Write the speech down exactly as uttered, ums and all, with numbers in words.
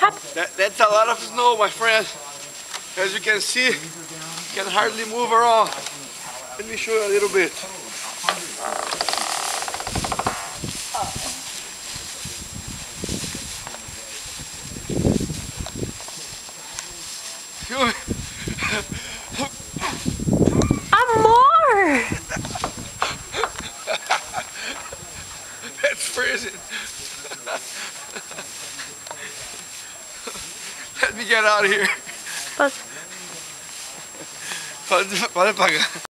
That, that's a lot of snow, my friend. As you can see, you can hardly move around. Let me show you a little bit. Amor! That's freezing. Let me get out of here. Pode, Pode, pode pagar.